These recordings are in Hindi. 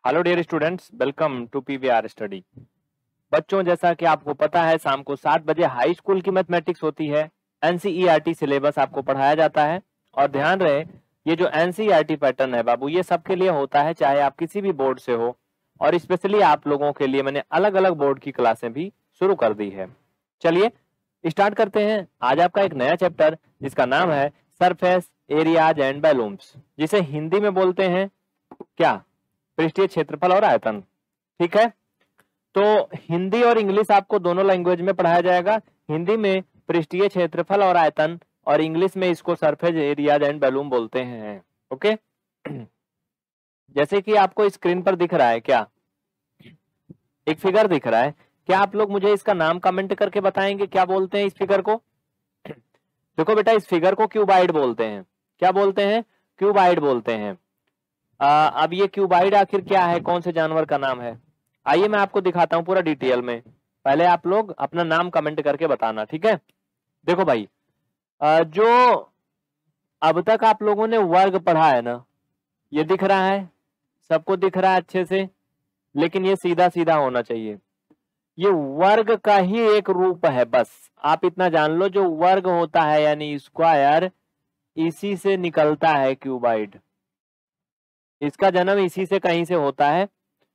Hello dear students, welcome to PVR study. बच्चों, जैसा कि आपको पता है शाम को 7 बजे हाई स्कूल की मैथमेटिक्स होती है। एनसीईआरटी सिलेबस आपको पढ़ाया जाता है। और ध्यान रहे, ये जो एनसीईआरटी पैटर्न है बाबू, ये सबके लिए होता है, चाहे आप किसी भी बोर्ड से हो। और स्पेशली आप लोगों के लिए मैंने अलग अलग बोर्ड की क्लासें भी शुरू कर दी है। चलिए स्टार्ट करते हैं। आज आपका एक नया चैप्टर जिसका नाम है सरफेस एरियाज एंड वॉल्यूम्स, जिसे हिंदी में बोलते हैं क्या? पृष्ठीय क्षेत्रफल और आयतन। ठीक है, तो हिंदी और इंग्लिश आपको दोनों लैंग्वेज में पढ़ाया जाएगा। हिंदी में पृष्ठीय क्षेत्रफल और आयतन, और इंग्लिश में इसको सरफेस एरियाज एंड वॉल्यूम बोलते हैं। ओके, जैसे कि आपको स्क्रीन पर दिख रहा है, क्या एक फिगर दिख रहा है? क्या आप लोग मुझे इसका नाम कमेंट करके बताएंगे क्या बोलते हैं इस फिगर को? देखो बेटा, इस फिगर को क्यूबाइड बोलते हैं। क्या बोलते हैं? क्यूबाइड बोलते हैं। अब ये क्यूबाइड आखिर क्या है, कौन से जानवर का नाम है? आइए मैं आपको दिखाता हूं पूरा डिटेल में। पहले आप लोग अपना नाम कमेंट करके बताना, ठीक है? देखो भाई, जो अब तक आप लोगों ने वर्ग पढ़ा है ना, ये दिख रहा है, सबको दिख रहा है अच्छे से, लेकिन ये सीधा सीधा होना चाहिए। ये वर्ग का ही एक रूप है, बस आप इतना जान लो। जो वर्ग होता है यानी स्क्वायर, इसी से निकलता है क्यूबाइड। इसका जन्म इसी से कहीं से होता है,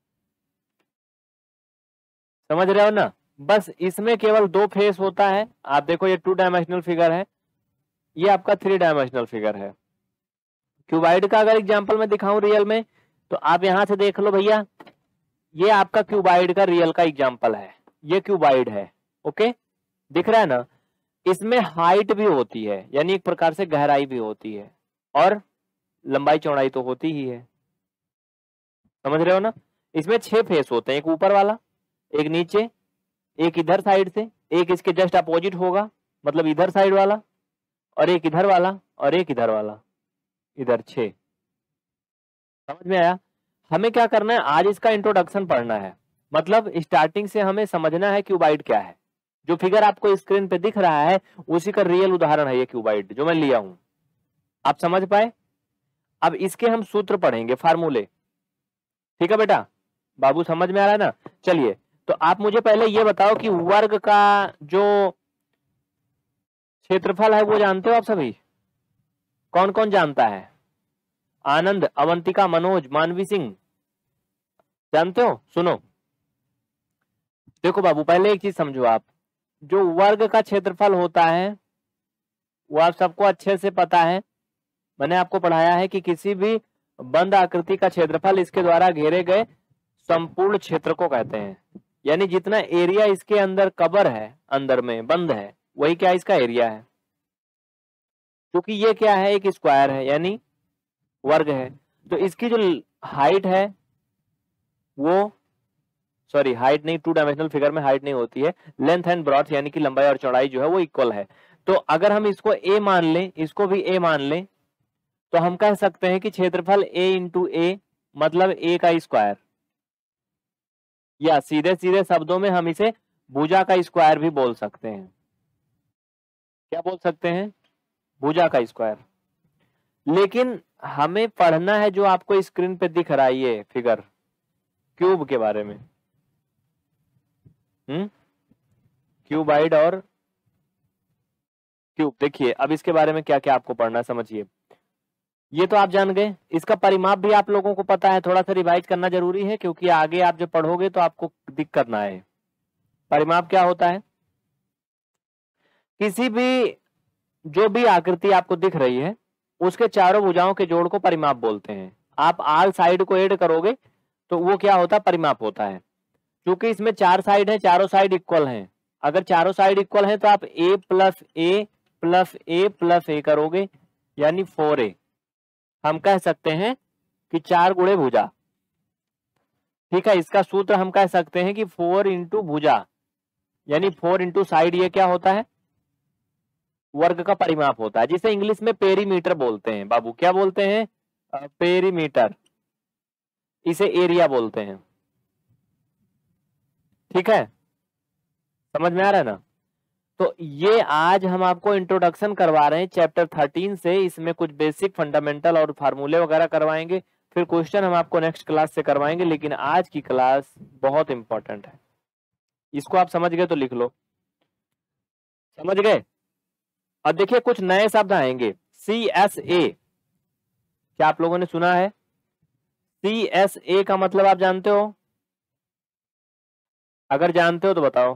समझ रहे हो ना? बस इसमें केवल 2 फेस होता है। आप देखो, ये 2 डायमेंशनल फिगर है, ये आपका 3 डायमेंशनल फिगर है। क्यूबाइड का अगर एग्जांपल मैं दिखाऊं रियल में, तो आप यहां से देख लो भैया, ये आपका क्यूबाइड का रियल का एग्जांपल है। ये क्यूबाइड है, ओके, दिख रहा है ना? इसमें हाइट भी होती है, यानी एक प्रकार से गहराई भी होती है, और लंबाई चौड़ाई तो होती ही है, समझ रहे हो ना? इसमें 6 फेस होते हैं, एक ऊपर वाला, एक नीचे, एक इधर साइड से, एक इसके जस्ट अपोजिट होगा, मतलब इधर साइड वाला, और एक इधर वाला, और एक इधर वाला, इधर 6। समझ में आया? हमें क्या करना है, आज इसका इंट्रोडक्शन पढ़ना है। मतलब स्टार्टिंग से हमें समझना है क्यूबाइड क्या है। जो फिगर आपको स्क्रीन पे दिख रहा है उसी का रियल उदाहरण है ये क्यूबाइड जो मैं लिया हूं। आप समझ पाए? अब इसके हम सूत्र पढ़ेंगे, फार्मूले। ठीक है बेटा, बाबू समझ में आ रहा है ना? चलिए, तो आप मुझे पहले ये बताओ कि वर्ग का जो क्षेत्रफल है वो जानते हो आप सभी? कौन कौन जानता है? आनंद, अवंतिका, मनोज, मानवी सिंह, जानते हो? सुनो, देखो बाबू, पहले एक चीज समझो आप। जो वर्ग का क्षेत्रफल होता है वो आप सबको अच्छे से पता है। मैंने आपको पढ़ाया है कि किसी भी बंद आकृति का क्षेत्रफल इसके द्वारा घेरे गए संपूर्ण क्षेत्र को कहते हैं। यानी जितना एरिया इसके अंदर कवर है, अंदर में बंद है, वही क्या इसका एरिया है। क्योंकि ये क्या है, एक स्क्वायर है, यानी वर्ग है। तो इसकी जो हाइट है वो, सॉरी हाइट नहीं, 2 डायमेंशनल फिगर में हाइट नहीं होती है, लेंथ एंड ब्रॉथ यानी कि लंबाई और चौड़ाई जो है वो इक्वल है। तो अगर हम इसको a मान लें, इसको भी a मान लें, तो हम कह सकते हैं कि क्षेत्रफल a इंटू a मतलब a का स्क्वायर, या सीधे सीधे शब्दों में हम इसे भुजा का स्क्वायर भी बोल सकते हैं। क्या बोल सकते हैं? भुजा का स्क्वायर। लेकिन हमें पढ़ना है जो आपको स्क्रीन पे दिख रहा है ये फिगर, क्यूब के बारे में। क्यूबाइड और क्यूब। देखिए अब इसके बारे में क्या क्या आपको पढ़ना है, समझिए। ये तो आप जान गए, इसका परिमाप भी आप लोगों को पता है। थोड़ा सा रिवाइज करना जरूरी है, क्योंकि आगे आप जब पढ़ोगे तो आपको दिक्कत ना आए। परिमाप क्या होता है? किसी भी जो भी आकृति आपको दिख रही है उसके चारों भुजाओं के जोड़ को परिमाप बोलते हैं। आप आल साइड को ऐड करोगे तो वो क्या होता है, परिमाप होता है। क्योंकि इसमें 4 साइड है, चारों साइड इक्वल हैं। अगर चारों साइड इक्वल हैं तो आप a plus A plus A plus A करोगे, यानी 4a। हम कह सकते हैं कि 4 गुणे भुजा। ठीक है, इसका सूत्र हम कह सकते हैं कि 4 इंटू भुजा, यानी 4 इंटू साइड, ये क्या होता है, वर्ग का परिमाप होता है, जिसे इंग्लिश में पेरीमीटर बोलते हैं। बाबू क्या बोलते हैं? पेरीमीटर। इसे एरिया बोलते हैं। ठीक है, समझ में आ रहा है ना? तो ये आज हम आपको इंट्रोडक्शन करवा रहे हैं चैप्टर 13 से। इसमें कुछ बेसिक फंडामेंटल और फार्मूले वगैरह करवाएंगे। फिर क्वेश्चन हम आपको नेक्स्ट क्लास से करवाएंगे, लेकिन आज की क्लास बहुत इंपॉर्टेंट है। इसको आप समझ गए तो लिख लो, समझ गए। और देखिए कुछ नए शब्द आएंगे, CSA, क्या आप लोगों ने सुना है? CSA का मतलब आप जानते हो? अगर जानते हो तो बताओ।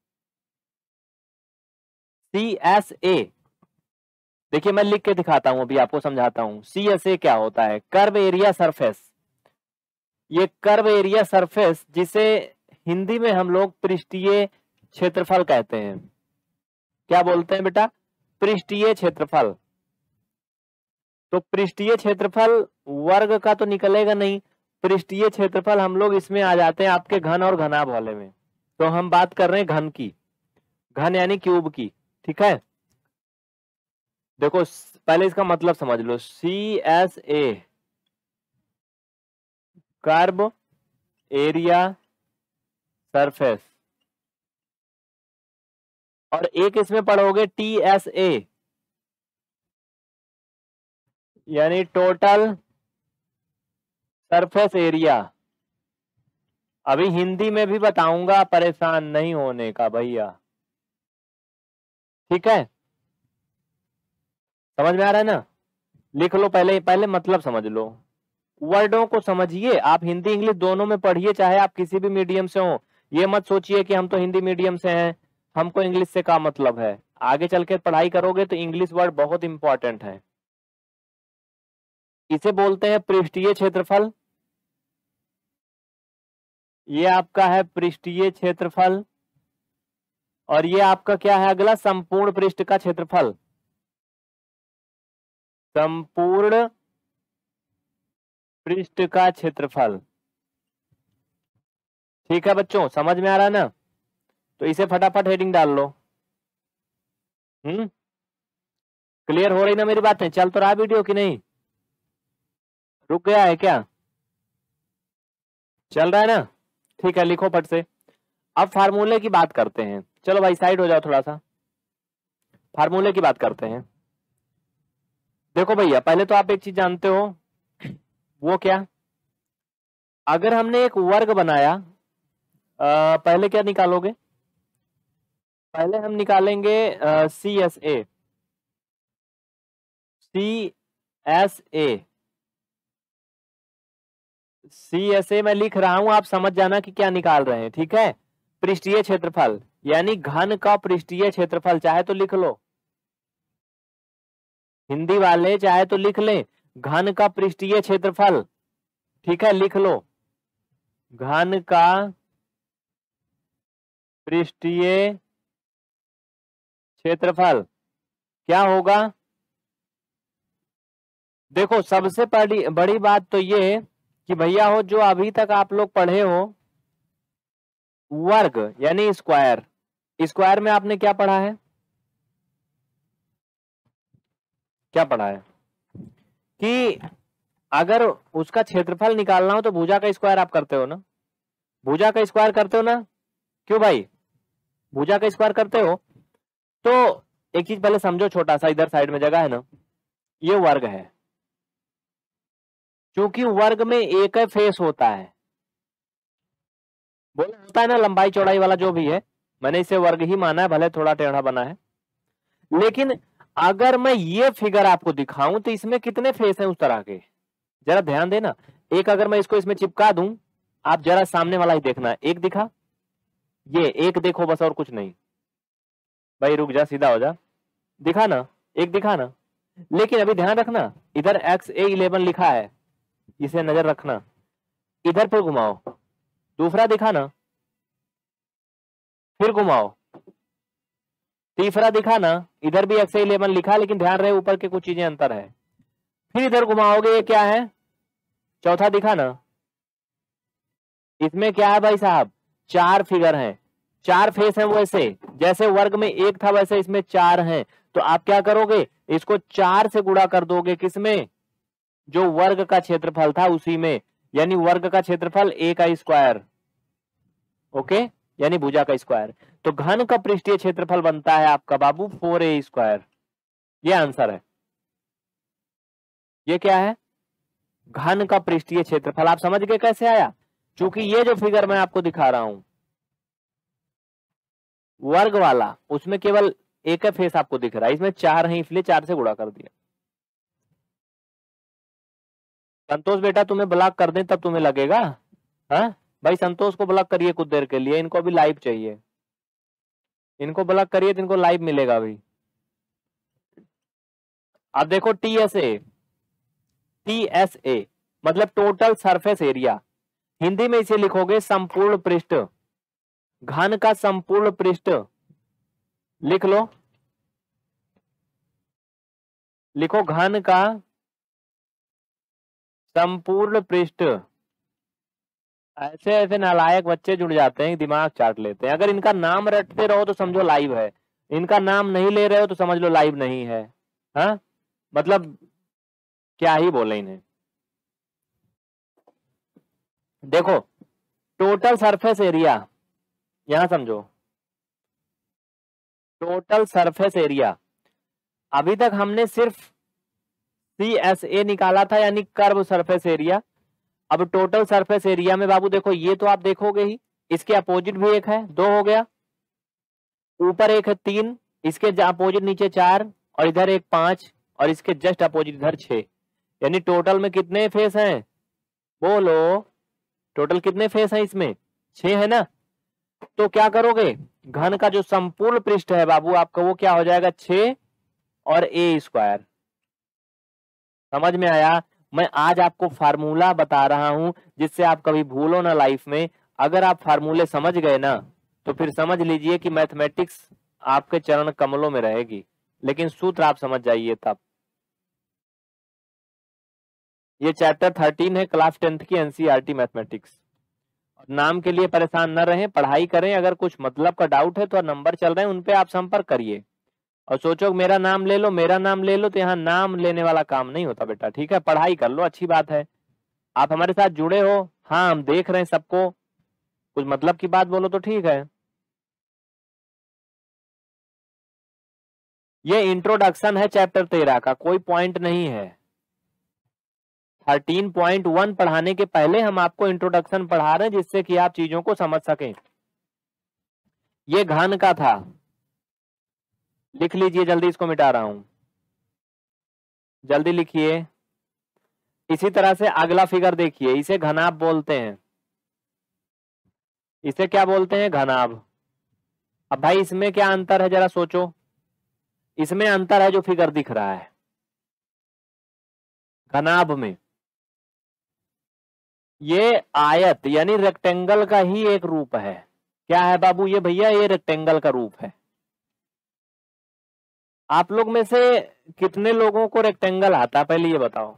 CSA, देखिए मैं लिख के दिखाता हूं, अभी आपको समझाता हूं। CSA क्या होता है? Curve area surface. ये कर्व एरिया सरफेस, जिसे हिंदी में हम लोग पृष्ठीय क्षेत्रफल कहते हैं। क्या बोलते हैं बेटा? पृष्ठीय क्षेत्रफल। तो पृष्ठीय क्षेत्रफल वर्ग का तो निकलेगा नहीं, पृष्ठीय क्षेत्रफल हम लोग इसमें आ जाते हैं आपके घन और घनाभ वाले में। तो हम बात कर रहे हैं घन की, घन यानी क्यूब की, ठीक है। देखो पहले इसका मतलब समझ लो, CSA कर्व एरिया सरफेस, और एक इसमें पढ़ोगे TSA यानी टोटल सरफेस एरिया। अभी हिंदी में भी बताऊंगा, परेशान नहीं होने का भैया, ठीक है। समझ में आ रहा है ना? लिख लो, पहले पहले मतलब समझ लो, वर्डों को समझिए। आप हिंदी इंग्लिश दोनों में पढ़िए, चाहे आप किसी भी मीडियम से हो। ये मत सोचिए कि हम तो हिंदी मीडियम से हैं, हमको इंग्लिश से क्या मतलब है। आगे चल के पढ़ाई करोगे तो इंग्लिश वर्ड बहुत इंपॉर्टेंट है। इसे बोलते हैं पृष्ठीय क्षेत्रफल। ये आपका है पृष्ठीय क्षेत्रफल, और ये आपका क्या है अगला? संपूर्ण पृष्ठ का क्षेत्रफल। संपूर्ण पृष्ठ का क्षेत्रफल, ठीक है बच्चों, समझ में आ रहा है ना? तो इसे फटाफट हेडिंग डाल लो। क्लियर हो रही ना मेरी बातें? चल तो रहा वीडियो कि नहीं? रुक गया है क्या? चल रहा है ना? ठीक है, लिखो फट से। अब फार्मूले की बात करते हैं। चलो भाई साइड हो जाओ थोड़ा सा, फार्मूले की बात करते हैं। देखो भैया, पहले तो आप एक चीज जानते हो, वो क्या? अगर हमने एक वर्ग बनाया, पहले क्या निकालोगे? पहले हम निकालेंगे CSA। CSA मैं लिख रहा हूं, आप समझ जाना कि क्या निकाल रहे हैं, ठीक है। पृष्ठीय क्षेत्रफल यानी घन का पृष्ठीय क्षेत्रफल, चाहे तो लिख लो, हिंदी वाले चाहे तो लिख लें, घन का पृष्ठीय क्षेत्रफल, ठीक है, लिख लो, घन का पृष्ठीय क्षेत्रफल क्या होगा? देखो सबसे बड़ी बात तो ये कि भैया हो, जो अभी तक आप लोग पढ़े हो वर्ग यानी स्क्वायर, स्क्वायर में आपने क्या पढ़ा है? क्या पढ़ा है कि अगर उसका क्षेत्रफल निकालना हो तो भुजा का स्क्वायर आप करते हो ना? भुजा का स्क्वायर करते हो ना? क्यों भाई? भुजा का स्क्वायर करते हो। तो एक चीज पहले समझो, छोटा सा इधर साइड में जगह है ना, ये वर्ग है। क्योंकि वर्ग में एक ही फेस होता है, बोला होता है ना, लंबाई चौड़ाई वाला जो भी है, मैंने इसे वर्ग ही माना है, भले थोड़ा टेढ़ा बना है। लेकिन अगर मैं ये फिगर आपको दिखाऊं तो इसमें कितने फेस हैं उस तरह के, जरा ध्यान देना। एक अगर मैं इसको इसमें चिपका दूं, आप जरा सामने वाला ही देखना, एक दिखा? ये एक देखो बस, और कुछ नहीं। भाई रुक जा, सीधा हो जा, दिखा ना? एक दिखा ना? लेकिन अभी ध्यान रखना, इधर XA11 लिखा है, इसे नजर रखना। इधर पर घुमाओ, दूसरा दिखा ना? फिर घुमाओ, तीसरा दिखा ना? इधर भी XA11 लिखा, लेकिन ध्यान रहे ऊपर के कुछ चीजें अंतर है। फिर इधर घुमाओगे, ये क्या है? चौथा दिखा ना? इसमें क्या है भाई साहब? चार फिगर हैं, चार फेस हैं। वैसे जैसे वर्ग में एक था, वैसे इसमें चार हैं। तो आप क्या करोगे? इसको चार से गुणा कर दोगे, किसमें? जो वर्ग का क्षेत्रफल था उसी में, यानी वर्ग का क्षेत्रफल A का स्क्वायर, ओके, यानी भुजा का स्क्वायर। तो घन का पृष्ठीय क्षेत्रफल बनता है आपका बाबू 4A स्क्वायर। ये आंसर है। ये क्या है? घन का पृष्ठीय क्षेत्रफल। आप समझ गए कैसे आया? क्योंकि ये जो फिगर मैं आपको दिखा रहा हूं वर्ग वाला, उसमें केवल एक फेस आपको दिख रहा है, इसमें 4 है इसलिए 4 से गुणा कर दिया। संतोष बेटा तुम्हें ब्लॉक कर दें तब तुम्हें लगेगा? हाँ भाई संतोष को ब्लॉक करिए कुछ देर के लिए, इनको अभी लाइव चाहिए, इनको ब्लॉक करिए तो इनको लाइव मिलेगा अभी। अब देखो टीएसए, टीएसए मतलब टोटल सरफेस एरिया, हिंदी में इसे लिखोगे संपूर्ण पृष्ठ, घन का संपूर्ण पृष्ठ लिख लो, लिखो घन का संपूर्ण पृष्ठ। ऐसे ऐसे नालायक बच्चे जुड़ जाते हैं, दिमाग चाट लेते हैं। अगर इनका नाम रटते रहो तो समझो लाइव है, इनका नाम नहीं ले रहे हो तो समझ लो लाइव नहीं है। हाँ मतलब क्या ही बोले इन्हें। देखो टोटल सरफेस एरिया, यहां समझो टोटल सरफेस एरिया, अभी तक हमने सिर्फ CSA निकाला था यानी कर्व सरफेस एरिया। अब टोटल सरफेस एरिया में बाबू देखो ये तो आप देखोगे ही, इसके अपोजिट भी एक है, 2 हो गया, ऊपर एक है 3, इसके अपोजिट नीचे 4 और इधर एक 5 और इसके जस्ट अपोजिट इधर 6, यानी टोटल में कितने फेस हैं? बोलो टोटल कितने फेस हैं इसमें? 6 है ना। तो क्या करोगे, घन का जो संपूर्ण पृष्ठ है बाबू आपका वो क्या हो जाएगा? 6 और A²। समझ में आया? मैं आज आपको फार्मूला बता रहा हूं जिससे आप कभी भूलो ना लाइफ में। अगर आप फार्मूले समझ गए ना तो फिर समझ लीजिए कि मैथमेटिक्स आपके चरण कमलों में रहेगी, लेकिन सूत्र आप समझ जाइए तब। ये चैप्टर 13 है क्लास 10th की NCERT मैथमेटिक्स। नाम के लिए परेशान न रहें, पढ़ाई करें। अगर कुछ मतलब का डाउट है तो नंबर चल रहे हैं उन पे आप संपर्क करिए, और सोचो मेरा नाम ले लो मेरा नाम ले लो, तो यहाँ नाम लेने वाला काम नहीं होता बेटा, ठीक है? पढ़ाई कर लो, अच्छी बात है आप हमारे साथ जुड़े हो। हाँ हम देख रहे हैं सबको, कुछ मतलब की बात बोलो तो ठीक है। ये इंट्रोडक्शन है चैप्टर 13 का, कोई पॉइंट नहीं है। 13.1 पढ़ाने के पहले हम आपको इंट्रोडक्शन पढ़ा रहे हैं जिससे कि आप चीजों को समझ सकें। ये घन का था, लिख लीजिए जल्दी, इसको मिटा रहा हूं, जल्दी लिखिए। इसी तरह से अगला फिगर देखिए, इसे घनाभ बोलते हैं। इसे क्या बोलते हैं? घनाभ। अब भाई इसमें क्या अंतर है जरा सोचो, इसमें अंतर है जो फिगर दिख रहा है घनाभ में, ये आयत यानी रेक्टेंगल का ही एक रूप है। क्या है बाबू ये? भैया ये रेक्टेंगल का रूप है। आप लोग में से कितने लोगों को रेक्टेंगल आता है पहले ये बताओ,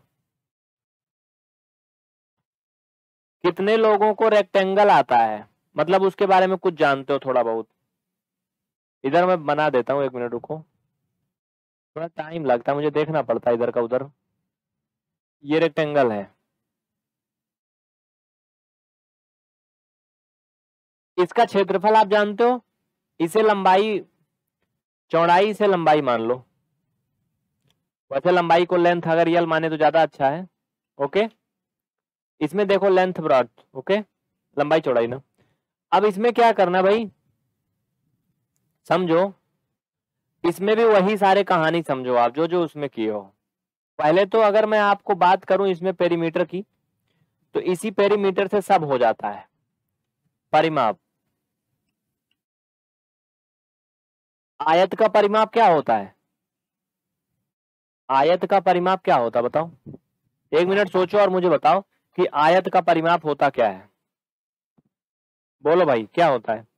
कितने लोगों को रेक्टेंगल आता है, मतलब उसके बारे में कुछ जानते हो थोड़ा बहुत? इधर मैं बना देता हूं, 1 मिनट रुको, थोड़ा टाइम लगता है मुझे, देखना पड़ता है इधर का उधर। ये रेक्टेंगल है, इसका क्षेत्रफल आप जानते हो, इसे लंबाई चौड़ाई से लंबाई मान लो, वैसे लंबाई को लेंथ अगर रियल माने तो ज्यादा अच्छा है। ओके इसमें देखो लेंथ ब्रॉड, ओके लंबाई चौड़ाई ना। अब इसमें क्या करना भाई, समझो इसमें भी वही सारे कहानी समझो आप जो जो उसमें किए हो। पहले तो अगर मैं आपको बात करूं इसमें पेरीमीटर की, तो इसी पेरीमीटर से सब हो जाता है परिमाप। आयत का परिमाप क्या होता है? आयत का परिमाप क्या होता है बताओ? 1 मिनट सोचो और मुझे बताओ कि आयत का परिमाप होता क्या है। बोलो भाई क्या होता है?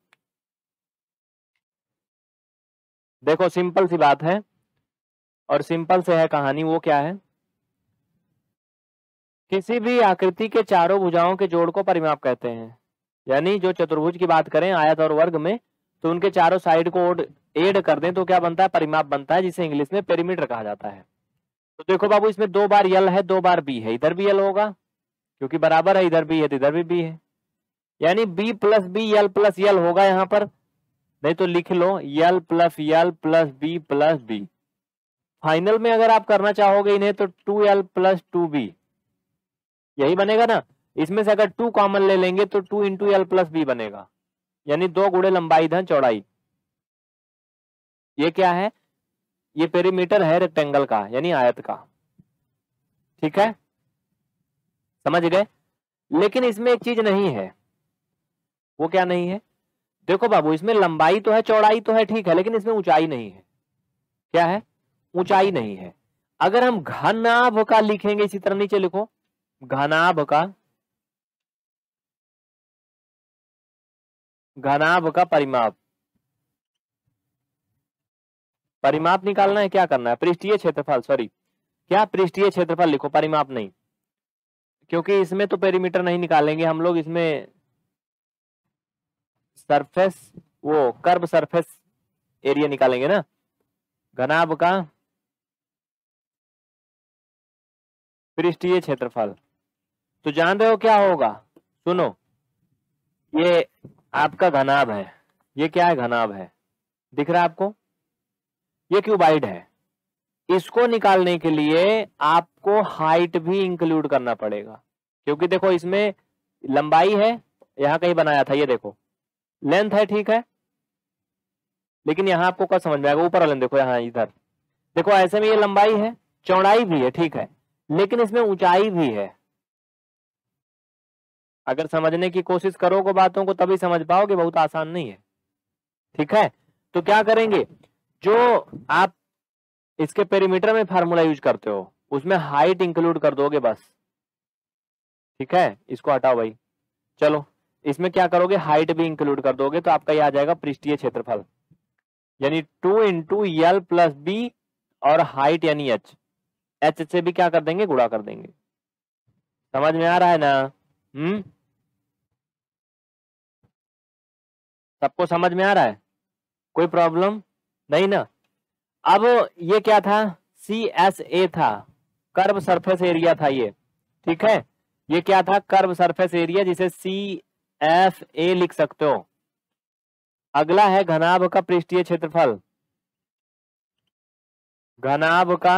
देखो सिंपल सी बात है और सिंपल से है कहानी, वो क्या है, किसी भी आकृति के चारों भुजाओं के जोड़ को परिमाप कहते हैं। यानी जो चतुर्भुज की बात करें आयत और वर्ग में, तो उनके चारों साइड को ऐड कर दें तो क्या बनता है? परिमाप बनता है, जिसे इंग्लिश में पेरीमीटर कहा जाता है। तो देखो बाबू इसमें 2 बार यल है 2 बार बी है, इधर भी यल होगा क्योंकि बराबर है, इधर भी है तो इधर भी बी है, यानी B plus B L plus L होगा यहाँ पर। नहीं तो लिख लो यल प्लस बी। फाइनल में अगर आप करना चाहोगे इन्हें तो 2l प्लस 2b, यही बनेगा ना। इसमें से अगर 2 कॉमन ले लेंगे तो 2 इंटू एल प्लस बी बनेगा, यानी 2 गुणे लंबाई धन चौड़ाई। ये क्या है, ये पेरीमीटर है रेक्टेंगल का, यानी आयत का। ठीक है, समझ गए। लेकिन इसमें एक चीज नहीं है, वो क्या नहीं है, देखो बाबू इसमें लंबाई तो है चौड़ाई तो है, ठीक है, लेकिन इसमें ऊंचाई नहीं है। क्या है, ऊंचाई नहीं है। अगर हम घनाभ का लिखेंगे इसी तरह, नीचे लिखो घनाभ का परिमाप, परिमाप निकालना है, क्या करना है, पृष्ठीय क्षेत्रफल, सॉरी क्या पृष्ठीय क्षेत्रफल लिखो, परिमाप नहीं, क्योंकि इसमें तो पेरीमीटर नहीं निकालेंगे हम लोग, इसमें सरफेस, वो कर्व सरफेस एरिया निकालेंगे ना। घनाभ का पृष्ठीय क्षेत्रफल, तो जान रहे हो क्या होगा, सुनो, ये आपका घनाभ है, ये क्या है, घनाभ है, दिख रहा है आपको, ये क्यूबाइड है। इसको निकालने के लिए आपको हाइट भी इंक्लूड करना पड़ेगा, क्योंकि देखो इसमें लंबाई है, यहां कहीं बनाया था, ये देखो लेंथ है, ठीक है, लेकिन यहां आपको क्या समझ में आएगा, ऊपर वाले देखो, यहां इधर देखो, ऐसे में ये लंबाई है चौड़ाई भी है, ठीक है, लेकिन इसमें ऊंचाई भी है। अगर समझने की कोशिश करोगे बातों को तभी समझ पाओगे, बहुत आसान नहीं है। ठीक है, तो क्या करेंगे, जो आप इसके पेरीमीटर में फार्मूला यूज करते हो उसमें हाइट इंक्लूड कर दोगे बस। ठीक है, इसको हटाओ भाई, चलो इसमें क्या करोगे, हाइट भी इंक्लूड कर दोगे, तो आपका ये आ जाएगा पृष्ठीय क्षेत्रफल, यानी 2 इंटू एल प्लस बी, और हाइट यानी एच, एच से भी क्या कर देंगे, गुणा कर देंगे। समझ में आ रहा है ना, सबको समझ में आ रहा है, कोई प्रॉब्लम नहीं ना। अब ये क्या था, CSA था, कर्व सरफेस एरिया था ये, ठीक है, ये क्या था, कर्व सरफेस एरिया, जिसे CFA लिख सकते हो। अगला है घनाभ का पृष्ठीय क्षेत्रफल, घनाभ का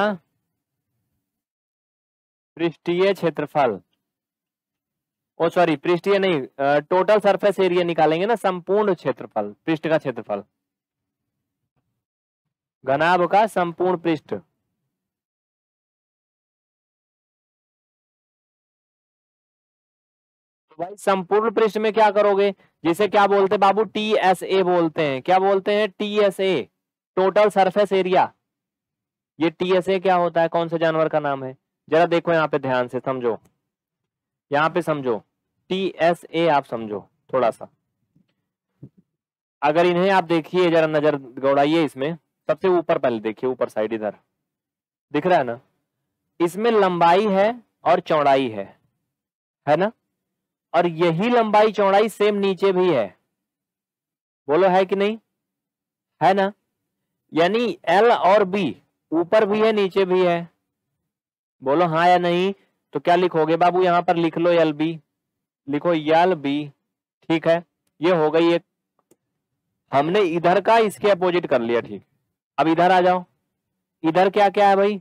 पृष्ठीय क्षेत्रफल, ओ सॉरी पृष्ठीय नहीं, टोटल सरफेस एरिया निकालेंगे ना, संपूर्ण क्षेत्रफल, पृष्ठ का क्षेत्रफल, घनाभ का संपूर्ण पृष्ठ। भाई संपूर्ण पृष्ठ में क्या करोगे, जिसे क्या बोलते हैं बाबू, TSA बोलते हैं, क्या बोलते हैं, TSA, टोटल सरफेस एरिया। ये TSA क्या होता है, कौन से जानवर का नाम है, जरा देखो यहाँ पे ध्यान से समझो, यहाँ पे समझो, TSA आप समझो थोड़ा सा। अगर इन्हें आप देखिए, जरा नजर गौड़ाइए, इसमें सबसे ऊपर पहले देखिए, ऊपर साइड इधर दिख रहा है ना, इसमें लंबाई है और चौड़ाई है ना, और यही लंबाई चौड़ाई सेम नीचे भी है, बोलो है कि नहीं, है ना, यानी L और B ऊपर भी है नीचे भी है, बोलो हाँ या नहीं। तो क्या लिखोगे बाबू, यहां पर लिख लो LB, लिखो LB, ठीक है, ये हो गई एक, हमने इधर का इसके अपोजिट कर लिया, ठीक। अब इधर आ जाओ, इधर क्या क्या है भाई,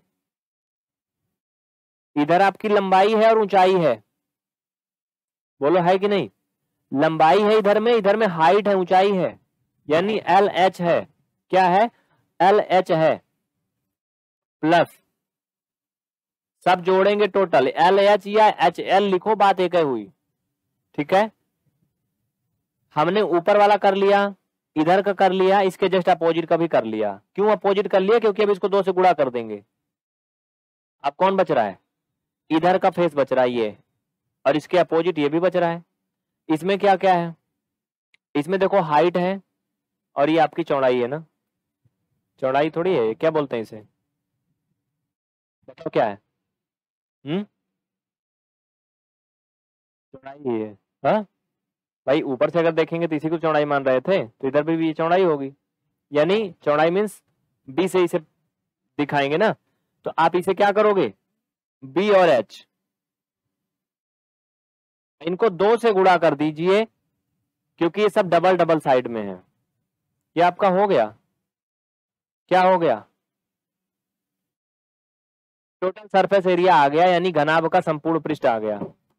इधर आपकी लंबाई है और ऊंचाई है, बोलो है कि नहीं, लंबाई है इधर में हाइट है, ऊंचाई है, यानी LH है, क्या है, LH है, प्लस सब जोड़ेंगे टोटल LH या HL लिखो, बात एक ही हुई। ठीक है, हमने ऊपर वाला कर लिया, इधर का कर लिया, इसके जस्ट अपोजिट का भी कर लिया। क्यों अपोजिट कर लिया, क्योंकि अब इसको 2 से गुणा कर देंगे। अब कौन बच रहा है, इधर का फेस बच रहा है ये, और इसके अपोजिट ये भी बच रहा है। इसमें क्या क्या है, इसमें देखो हाइट है और ये आपकी चौड़ाई है ना, चौड़ाई थोड़ी है, क्या बोलते हैं इसे, बताओ क्या है, चौड़ाई ही है। हाँ भाई, ऊपर से अगर देखेंगे तो इसी को चौड़ाई मान रहे थे, तो इधर भी चौड़ाई होगी, यानी चौड़ाई मीन्स B से इसे दिखाएंगे ना, तो आप इसे क्या करोगे, B और H, इनको 2 से गुणा कर दीजिए, क्योंकि ये सब डबल डबल साइड में है। ये आपका हो गया, क्या हो गया, टोटल सरफेस एरिया आ गया, यानी घनाभ का संपूर्ण पृष्ठ आ गया।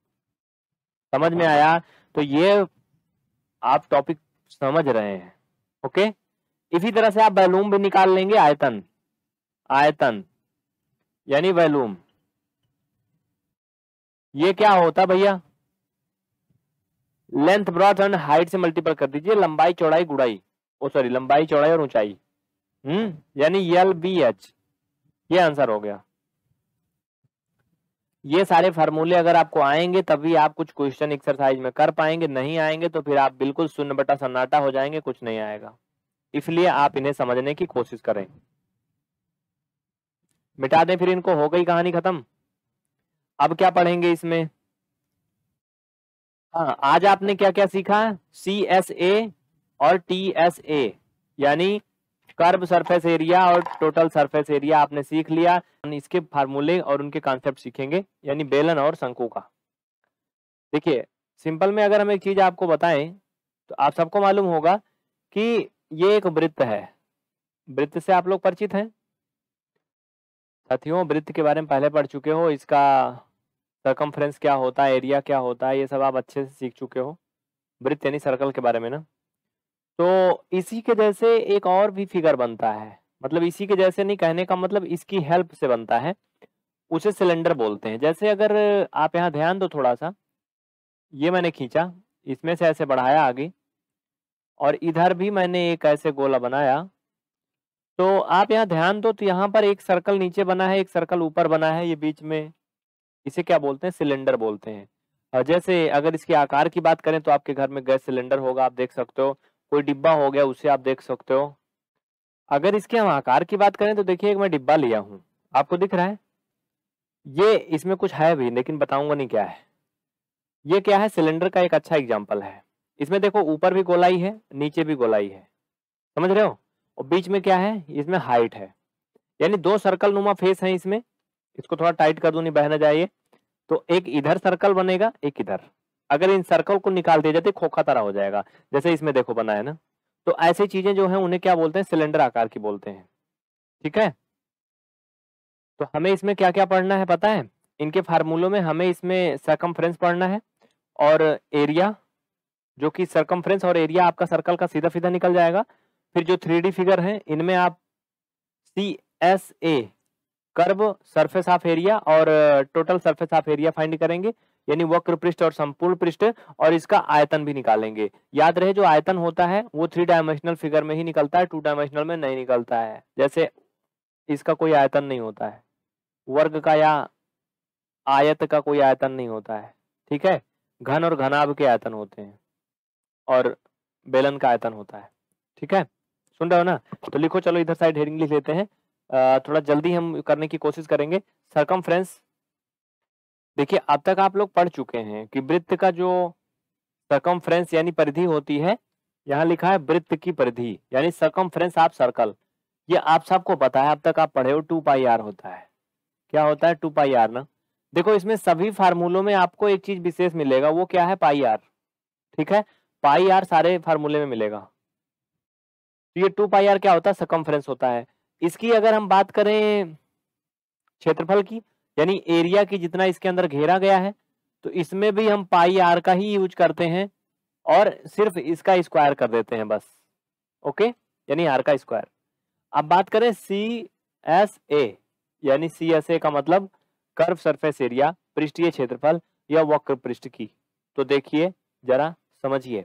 समझ में आया? तो ये आप टॉपिक समझ रहे हैं। ओके, इसी तरह से आप वॉल्यूम भी निकाल लेंगे, आयतन, आयतन यानी वॉल्यूम। ये क्या होता भैया? लेंथ ब्रॉड एंड हाइट से मल्टीपल कर दीजिए, लंबाई चौड़ाई गुड़ाई, ओ सॉरी लंबाई चौड़ाई और ऊंचाई, यानी LBH। ये आंसर हो गया। ये सारे फार्मूले अगर आपको आएंगे तभी आप कुछ क्वेश्चन एक्सरसाइज में कर पाएंगे, नहीं आएंगे तो फिर आप बिल्कुल शून्य बटा सन्नाटा हो जाएंगे, कुछ नहीं आएगा। इसलिए आप इन्हें समझने की कोशिश करें। मिटा दें फिर इनको, हो गई कहानी खत्म। अब क्या पढ़ेंगे इसमें? हाँ, आज आपने क्या क्या सीखा? CSA और TSA यानी कर्व सरफेस एरिया और टोटल सरफेस एरिया आपने सीख लिया। इसके फार्मूले और उनके कॉन्सेप्ट सीखेंगे, यानी बेलन और शंकु का। देखिए सिंपल में अगर हम एक चीज आपको बताएं तो आप सबको मालूम होगा कि ये एक वृत्त है। वृत्त से आप लोग परिचित हैं साथियों? वृत्त के बारे में पहले पढ़ चुके हो, इसका सर्कमफ्रेंस क्या होता है, एरिया क्या होता है, ये सब आप अच्छे से सीख चुके हो। वृत्त यानी सर्कल के बारे में ना। तो इसी के जैसे एक और भी फिगर बनता है, मतलब इसी के जैसे नहीं, कहने का मतलब इसकी हेल्प से बनता है, उसे सिलेंडर बोलते हैं। जैसे अगर आप यहाँ ध्यान दो थोड़ा सा, ये मैंने खींचा, इसमें से ऐसे बढ़ाया आगे, और इधर भी मैंने एक ऐसे गोला बनाया, तो आप यहाँ ध्यान दो तो यहाँ पर एक सर्कल नीचे बना है, एक सर्कल ऊपर बना है, ये बीच में, इसे क्या बोलते हैं? सिलेंडर बोलते हैं। और जैसे अगर इसके आकार की बात करें तो आपके घर में गैस सिलेंडर होगा, आप देख सकते हो, कोई डिब्बा हो गया उसे आप देख सकते हो। अगर इसके हम आकार की बात करें तो देखिए एक मैं डिब्बा लिया हूं, आपको दिख रहा है? ये इसमें कुछ है भी लेकिन बताऊंगा नहीं क्या है। ये क्या है? सिलेंडर का एक अच्छा एग्जाम्पल है। इसमें देखो ऊपर भी गोलाई है, नीचे भी गोलाई है, समझ रहे हो? और बीच में क्या है? इसमें हाइट है, यानी दो सर्कल नुमा फेस है इसमें। इसको थोड़ा टाइट कर दूं, नहीं बह ना जाए। तो एक इधर सर्कल बनेगा, एक इधर। अगर इन सर्कल को निकाल दिया जाए खोखा तरह हो जाएगा, जैसे इसमें देखो बना है ना। तो ऐसी चीजें जो है उन्हें क्या बोलते हैं? सिलेंडर आकार की बोलते हैं। ठीक है, तो हमें इसमें क्या क्या पढ़ना है पता है? इनके फार्मूलों में हमें इसमें सर्कमफ्रेंस पढ़ना है और एरिया, जो कि सर्कमफ्रेंस और एरिया आपका सर्कल का सीधा सीधा निकल जाएगा। फिर जो 3D फिगर है इनमें आप CSA curve surface of area और total surface of area find करेंगे, यानी वक्र पृष्ठ और संपूर्ण पृष्ठ, और इसका आयतन भी निकालेंगे। याद रहे जो आयतन होता है वो 3 डायमेंशनल फिगर में ही निकलता है, 2 डायमेंशनल में नहीं निकलता है। जैसे इसका कोई आयतन नहीं होता है, वर्ग का या आयत का कोई आयतन नहीं होता है। ठीक है, घन और घनाभ के आयतन होते हैं और बेलन का आयतन होता है। ठीक है, सुन रहे हो ना? तो लिखो, चलो इधर साइड हेडिंग लिख लेते हैं, थोड़ा जल्दी हम करने की कोशिश करेंगे। सर्कमफ्रेंस, देखिए अब तक आप लोग पढ़ चुके हैं कि वृत्त का जो सर्कमफ्रेंस यानी परिधि होती है, यहाँ लिखा है वृत्त की परिधि यानी सर्कमफ्रेंस ऑफ सर्कल। ये आप सबको पता है, अब तक आप पढ़े हो 2πr होता है। क्या होता है? 2πr ना। देखो इसमें सभी फार्मूलों में आपको एक चीज विशेष मिलेगा, वो क्या है? πr। ठीक है, πr सारे फार्मूले में मिलेगा। तो ये 2πr क्या होता है? सर्कमफ्रेंस होता है। इसकी अगर हम बात करें क्षेत्रफल की, यानी एरिया की, जितना इसके अंदर घेरा गया है, तो इसमें भी हम πr का ही यूज करते हैं और सिर्फ इसका स्क्वायर कर देते हैं बस। ओके, यानी r का स्क्वायर। अब बात करें CSA, यानी CSA का मतलब कर्व सरफेस एरिया, पृष्ठीय क्षेत्रफल या वक्र पृष्ठ की। तो देखिए जरा समझिए,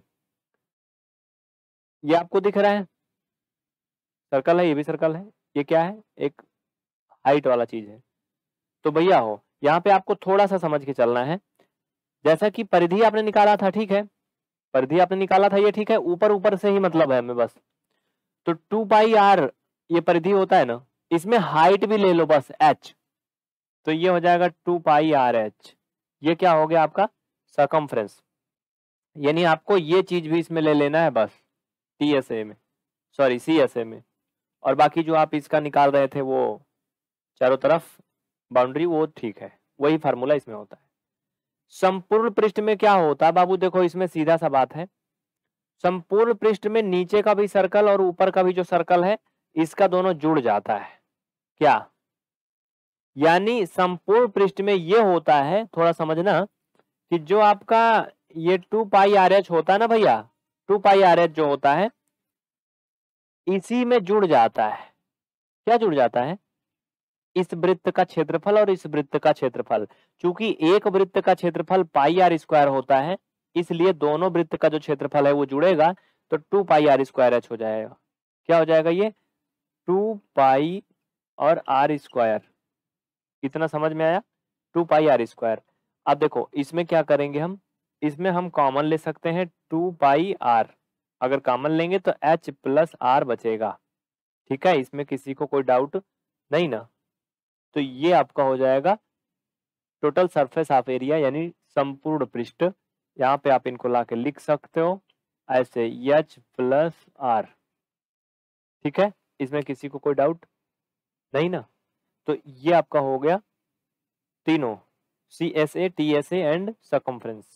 ये आपको दिख रहा है सर्कल है, ये भी सर्कल है, ये क्या है? एक हाइट वाला चीज है। तो भैया हो यहाँ पे आपको थोड़ा सा समझ के चलना है। जैसा कि परिधि आपने निकाला था, ठीक है, परिधि आपने निकाला था, ये ठीक है, ऊपर ऊपर से ही मतलब है हमें बस। तो 2πr ये परिधि होता है ना, इसमें हाइट भी ले लो बस h, तो ये हो जाएगा 2πrh। ये क्या हो गया आपका? सर्कमफ्रेंस। यानी आपको ये चीज भी इसमें ले लेना है बस, TSA में, सॉरी CSA में। और बाकी जो आप इसका निकाल रहे थे वो चारों तरफ बाउंड्री, वो ठीक है, वही फार्मूला इसमें होता है। संपूर्ण पृष्ठ में क्या होता है बाबू? देखो इसमें सीधा सा बात है, संपूर्ण पृष्ठ में नीचे का भी सर्कल और ऊपर का भी जो सर्कल है इसका दोनों जुड़ जाता है। क्या? यानी संपूर्ण पृष्ठ में ये होता है, थोड़ा समझना, कि जो आपका ये 2 पाई आर एच होता है ना भैया, 2 पाई आर एच जो होता है इसी में जुड़ जाता है। क्या जुड़ जाता है? इस वृत्त का क्षेत्रफल और इस वृत्त का क्षेत्रफल। चूंकि एक वृत्त का क्षेत्रफल पाई आर स्क्वायर होता है, इसलिए दोनों वृत्त का जो क्षेत्रफल है वो जुड़ेगा, तो 2 पाई आर स्क्वायर एच हो जाएगा। क्या हो जाएगा ये? 2 पाई और आर स्क्वायर। कितना समझ में आया? 2 पाई आर स्क्वायर। अब देखो इसमें क्या करेंगे हम, इसमें हम कॉमन ले सकते हैं 2 पाई आर। अगर कॉमन लेंगे तो एच प्लस आर बचेगा। ठीक है, इसमें किसी को कोई डाउट नहीं ना? तो ये आपका हो जाएगा टोटल सरफेस ऑफ एरिया, यानी संपूर्ण पृष्ठ। यहाँ पे आप इनको लाके लिख सकते हो ऐसे, एच प्लस आर। ठीक है, इसमें किसी को कोई डाउट नहीं ना? तो ये आपका हो गया तीनों, CSA, TSA एंड सर्कम्फ्रेंस।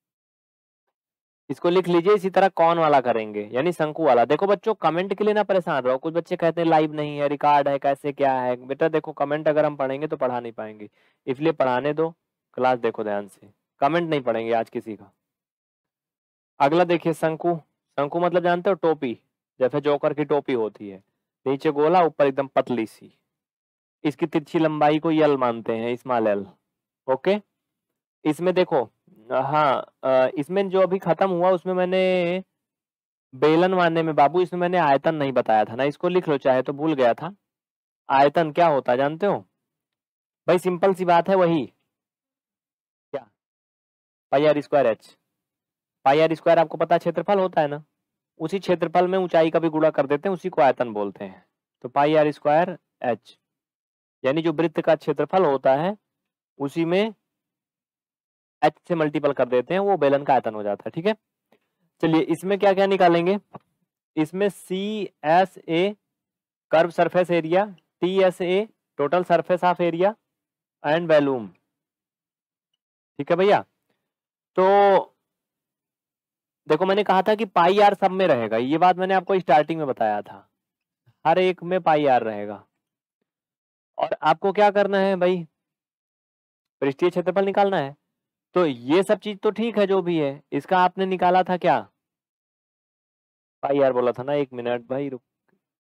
इसको लिख लीजिए। इसी तरह कौन वाला करेंगे, यानी शंकु वाला। देखो बच्चों, कमेंट के लिए ना परेशान रहो। कुछ बच्चे कहते हैं लाइव नहीं है, रिकॉर्ड है, कैसे क्या है। बेटा देखो, कमेंट अगर हम पढ़ेंगे तो पढ़ा नहीं पाएंगे, इसलिए पढ़ाने दो, क्लास देखो ध्यान से। कमेंट नहीं पढ़ेंगे आज किसी का। अगला देखिए, शंकु। शंकु मतलब जानते हो? टोपी, जैसे जोकर की टोपी होती है, नीचे गोला, ऊपर एकदम पतली सी। इसकी तिरछी लंबाई को यल मानते हैं, स्मॉल एल। ओके, इसमें देखो, हाँ, इसमें जो अभी खत्म हुआ उसमें मैंने बेलन मानने में बाबू, इसमें मैंने आयतन नहीं बताया था ना। इसको लिख लो चाहे तो, भूल गया था। आयतन क्या होता है जानते हो भाई? सिंपल सी बात है, वही क्या, pi R square H. Pi R square आपको पता है क्षेत्रफल होता है ना, उसी क्षेत्रफल में ऊंचाई का भी गुणा कर देते हैं, उसी को आयतन बोलते हैं। तो पाई आर स्क्वायर एच, यानी जो वृत्त का क्षेत्रफल होता है उसी में एच से मल्टीपल कर देते हैं, वो बेलन का आयतन हो जाता है। ठीक है, चलिए इसमें क्या क्या निकालेंगे। इसमें CSA curve surface area, TSA total surface of area and volume. ठीक है भैया, तो देखो मैंने कहा था कि पाई आर सब में रहेगा, ये बात मैंने आपको स्टार्टिंग में बताया था, हर एक में पाई आर रहेगा। और आपको क्या करना है भाई? पृष्ठीय क्षेत्रफल निकालना है। तो ये सब चीज तो ठीक है जो भी है, इसका आपने निकाला था क्या? पाई आर बोला था ना। 1 मिनट भाई रुक,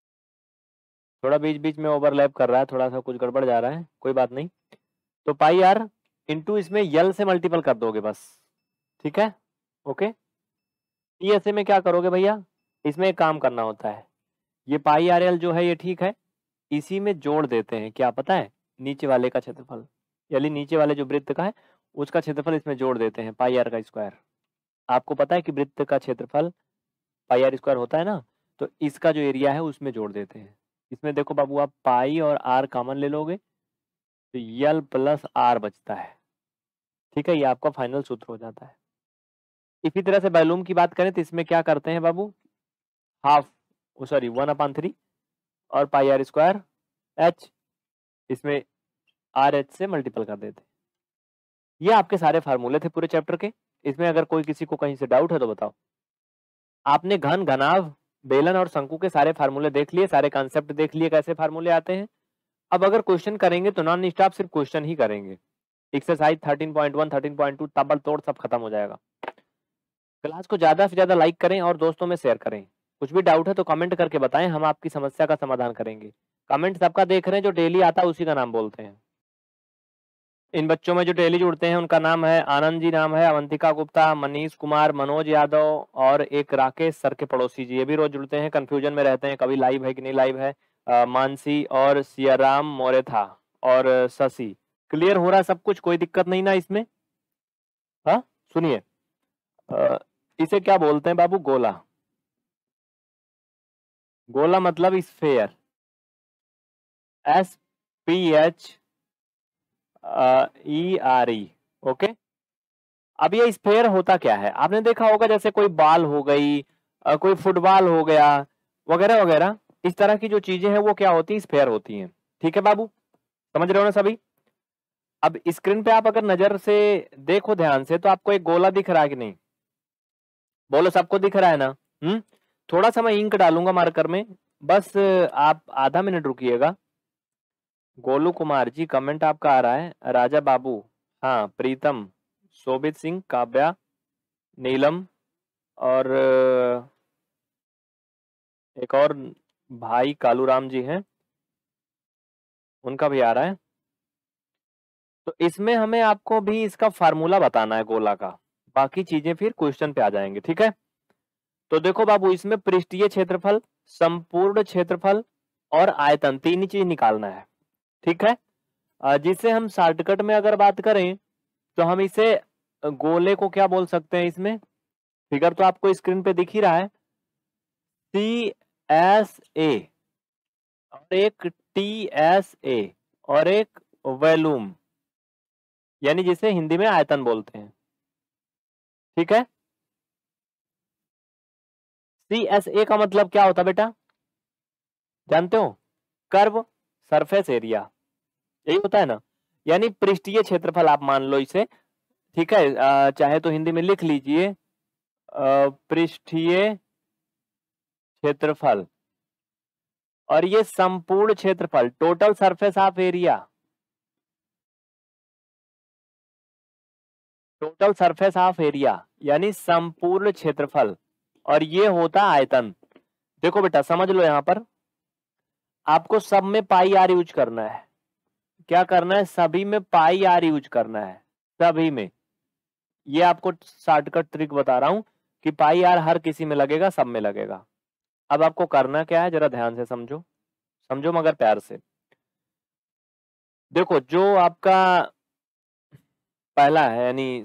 थोड़ा बीच बीच में ओवरलैप कर रहा है, थोड़ा सा कुछ गड़बड़ जा रहा है, कोई बात नहीं। तो पाई आर इंटू इसमें यल से मल्टीपल कर दोगे बस। ठीक है, ओके। TSA में क्या करोगे भैया? इसमें एक काम करना होता है, ये पाई आर एल जो है ये ठीक है, इसी में जोड़ देते हैं, क्या पता है, नीचे वाले का क्षेत्रफल, यानी नीचे वाले जो वृत्त का है उसका क्षेत्रफल इसमें जोड़ देते हैं, पाई आर का स्क्वायर। आपको पता है कि वृत्त का क्षेत्रफल पाई आर स्क्वायर होता है ना, तो इसका जो एरिया है उसमें जोड़ देते हैं। इसमें देखो बाबू, आप पाई और आर कॉमन ले लोगे तो यल प्लस आर बचता है। ठीक है, ये आपका फाइनल सूत्र हो जाता है। इसी तरह से वॉल्यूम की बात करें तो इसमें क्या करते हैं बाबू, हाफ, सॉरी 1/3 और पाई आर स्क्वायर एच, इसमें आर एच से मल्टीपल कर देते हैं। ये आपके सारे फार्मूले थे पूरे चैप्टर के। इसमें अगर कोई किसी को कहीं से डाउट है तो बताओ। आपने घन, घनाभ, बेलन और शंकु के सारे फार्मूले देख लिए, सारे कॉन्सेप्ट देख लिए, कैसे फार्मूले आते हैं। अब अगर क्वेश्चन करेंगे तो नॉन स्टॉप सिर्फ क्वेश्चन ही करेंगे। एक्सरसाइज 13.1, 13.2 ताबड़तोड़ सब खत्म हो जाएगा। क्लास को ज्यादा से ज्यादा लाइक करें और दोस्तों में शेयर करें। कुछ भी डाउट है तो कमेंट करके बताएं, हम आपकी समस्या का समाधान करेंगे। कमेंट सबका देख रहे हैं, जो डेली आता है उसी का नाम बोलते हैं। इन बच्चों में जो डेली जुड़ते हैं उनका नाम है आनंद जी, नाम है अवंतिका गुप्ता, मनीष कुमार, मनोज यादव और एक राकेश सर के पड़ोसी जी, ये भी रोज जुड़ते हैं, कंफ्यूजन में रहते हैं कभी लाइव है कि नहीं लाइव है। मानसी और सियाराम मोरे था और शशि। क्लियर हो रहा सब कुछ, कोई दिक्कत नहीं ना इसमें? हाँ सुनिए, इसे क्या बोलते हैं बाबू? गोला। गोला मतलब स्फेयर, SPHERE। ओके, अब ये स्फेयर होता क्या है? आपने देखा होगा जैसे कोई बॉल हो गई, कोई फुटबॉल हो गया, वगैरह वगैरह, इस तरह की जो चीजें हैं वो क्या होती है? स्फेयर होती हैं। ठीक है बाबू, समझ रहे हो ना सभी? अब स्क्रीन पे आप अगर नजर से देखो ध्यान से तो आपको एक गोला दिख रहा है कि नहीं? बोलो, सबको दिख रहा है ना? थोड़ा सा मैं इंक डालूंगा मार्कर में, बस आप आधा मिनट रुकिएगा। गोलू कुमार जी कमेंट आपका आ रहा है, राजा बाबू, हाँ प्रीतम, शोभित सिंह, काव्या, नीलम और एक और भाई कालूराम जी हैं, उनका भी आ रहा है। तो इसमें हमें आपको भी इसका फार्मूला बताना है गोला का, बाकी चीजें फिर क्वेश्चन पे आ जाएंगे, ठीक है। तो देखो बाबू, इसमें पृष्ठीय क्षेत्रफल, संपूर्ण क्षेत्रफल और आयतन, तीन ही चीज निकालना है, ठीक है। जिसे हम शॉर्टकट में अगर बात करें तो हम इसे गोले को क्या बोल सकते हैं, इसमें फिगर तो आपको स्क्रीन पे दिख ही रहा है, CSA और एक TSA और एक वॉल्यूम, यानी जिसे हिंदी में आयतन बोलते हैं, ठीक है। CSA का मतलब क्या होता है बेटा, जानते हो? कर्व सरफेस एरिया, यही होता है ना, यानी पृष्ठीय क्षेत्रफल आप मान लो इसे, ठीक है। चाहे तो हिंदी में लिख लीजिए पृष्ठीय क्षेत्रफल, और ये संपूर्ण क्षेत्रफल, total surface of area, total surface of area यानी संपूर्ण क्षेत्रफल, और ये होता आयतन। देखो बेटा समझ लो, यहां पर आपको सब में पाई आर यूज करना है। क्या करना है? सभी में पाई आर यूज करना है, सभी में। ये आपको शॉर्टकट ट्रिक बता रहा हूं कि पाई आर हर किसी में लगेगा, सब में लगेगा। अब आपको करना क्या है, जरा ध्यान से समझो, समझो मगर प्यार से। देखो जो आपका पहला है यानी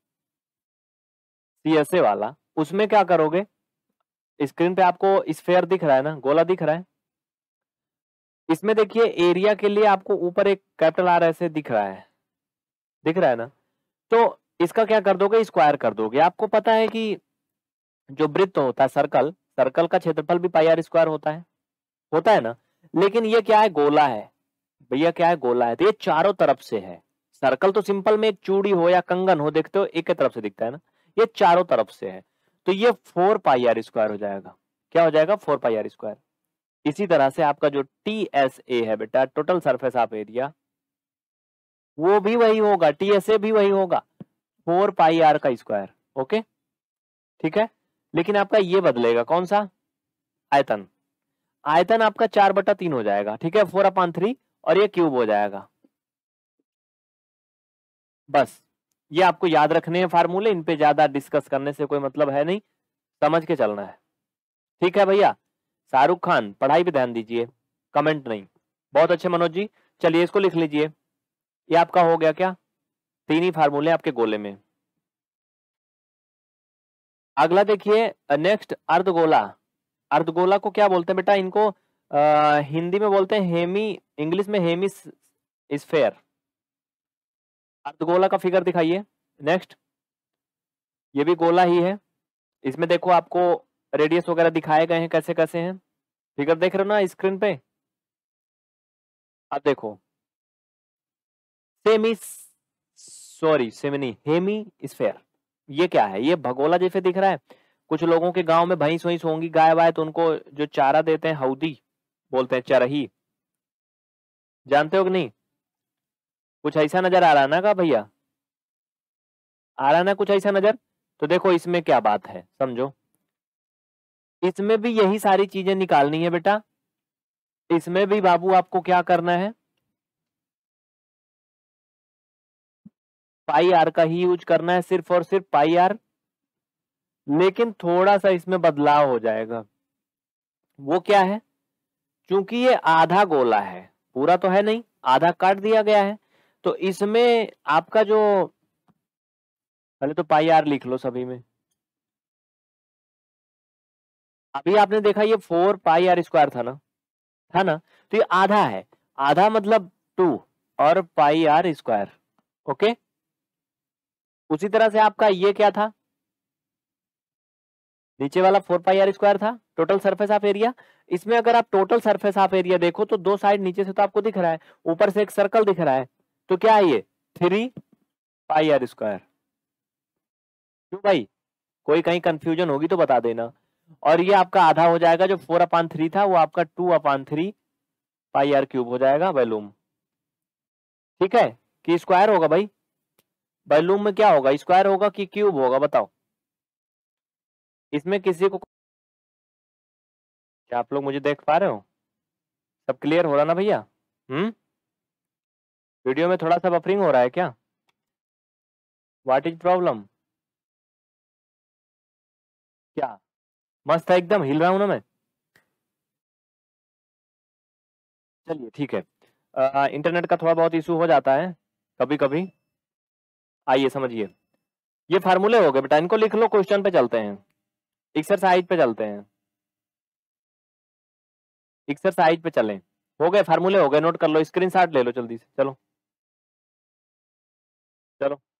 CSA वाला, उसमें क्या करोगे, स्क्रीन पे आपको स्फेयर दिख रहा है ना, गोला दिख रहा है। इसमें देखिए एरिया के लिए आपको ऊपर एक कैपिटल आर ऐसे दिख रहा है, दिख रहा है ना। तो इसका क्या कर दोगे, स्क्वायर कर दोगे। आपको पता है कि जो वृत्त होता है, सर्कल, सर्कल का क्षेत्रफल भी पाई आर स्क्वायर होता है ना। लेकिन ये क्या है, गोला है भैया, क्या है, गोला है। तो ये चारों तरफ से है। सर्कल तो सिंपल में एक चूड़ी हो या कंगन हो, देखते हो एक ही तरफ से दिखता है ना, ये चारों तरफ से है। तो ये 4 पाई आर स्क्वायर हो जाएगा। क्या हो जाएगा? 4 पाई आर स्क्वायर। इसी तरह से आपका जो TSA है बेटा, टोटल सरफेस ऑफ एरिया, वो भी वही होगा, TSA भी वही होगा, 4 पाई आर का स्क्वायर। ओके, ठीक है। लेकिन आपका ये बदलेगा, कौन सा? आयतन। आयतन आपका 4/3 हो जाएगा, ठीक है, 4/3, और ये क्यूब हो जाएगा। बस ये आपको याद रखने हैं फार्मूले, इन पे ज्यादा डिस्कस करने से कोई मतलब है नहीं, समझ के चलना है, ठीक है भैया। शाहरुख खान, पढ़ाई पे ध्यान दीजिए, कमेंट नहीं। बहुत अच्छे मनोज जी, चलिए इसको लिख लीजिए। ये आपका हो गया क्या, तीन ही फार्मूले आपके गोले में। अगला देखिए, नेक्स्ट अर्धगोला। अर्धगोला को क्या बोलते हैं बेटा? इनको हिंदी में बोलते हैं हेमी, इंग्लिश में हेमी स्फेयर। अर्धगोला का फिगर दिखाइए। नेक्स्ट, ये भी गोला ही है। इसमें देखो आपको रेडियस वगैरह दिखाए गए हैं, कैसे कैसे हैं, फिगर देख रहे हो ना स्क्रीन पे। अब देखो, सेमी, सॉरी सेमी नहीं, हेमी स्फेयर। ये क्या है? ये भगोला जैसे दिख रहा है। कुछ लोगों के गांव में भैंस वैंस होंगी, गाय वाय, तो उनको जो चारा देते हैं हौदी बोलते हैं, चरही, जानते हो कि नहीं? कुछ ऐसा नजर आ रहा है ना का भैया, आ रहा है ना कुछ ऐसा नजर? तो देखो इसमें क्या बात है, समझो। इसमें भी यही सारी चीजें निकालनी है बेटा। इसमें भी बाबू आपको क्या करना है, पाई आर का ही यूज करना है, सिर्फ और सिर्फ पाई आर। लेकिन थोड़ा सा इसमें बदलाव हो जाएगा। वो क्या है? क्योंकि ये आधा गोला है, पूरा तो है नहीं, आधा काट दिया गया है, तो इसमें आपका जो, पहले तो पाई आर लिख लो सभी में। अभी आपने देखा ये 4 पाई आर स्क्वायर था ना, है ना। तो ये आधा है, आधा मतलब 2 और पाई आर स्क्वायर। ओके, उसी तरह से आपका ये क्या था, नीचे वाला 4 पाई आर स्क्वायर था, टोटल सरफेस ऑफ एरिया। इसमें अगर आप टोटल सरफेस ऑफ एरिया देखो तो दो साइड नीचे से तो आपको दिख रहा है, ऊपर से एक सर्कल दिख रहा है, तो क्या है ये 3 पाई आर स्क्वायर। क्यों भाई, कोई कहीं कंफ्यूजन होगी तो बता देना। और ये आपका आधा हो जाएगा, जो 4/3 था वो आपका 2/3 पाई आर क्यूब हो जाएगा वॉल्यूम, ठीक है, कि स्क्वायर होगा भाई। वॉल्यूम में क्या होगा, स्क्वायर होगा कि क्यूब होगा बताओ। इसमें किसी को, क्या आप लोग मुझे देख पा रहे हो? सब क्लियर हो रहा ना भैया? वीडियो में थोड़ा सा बफरिंग हो रहा है क्या? What is problem? क्या मस्त है एकदम, हिल रहा हूं ना मैं? चलिए ठीक है। इंटरनेट का थोड़ा बहुत इशू हो जाता है कभी कभी। आइए समझिए, ये फार्मूले हो गए बेटा, इनको लिख लो, क्वेश्चन पे चलते हैं, एक्सरसाइज पे चलते हैं, एक्सरसाइज पे चलें। हो गए फार्मूले, हो गए, नोट कर लो, स्क्रीनशॉट ले लो जल्दी से, चलो चलो।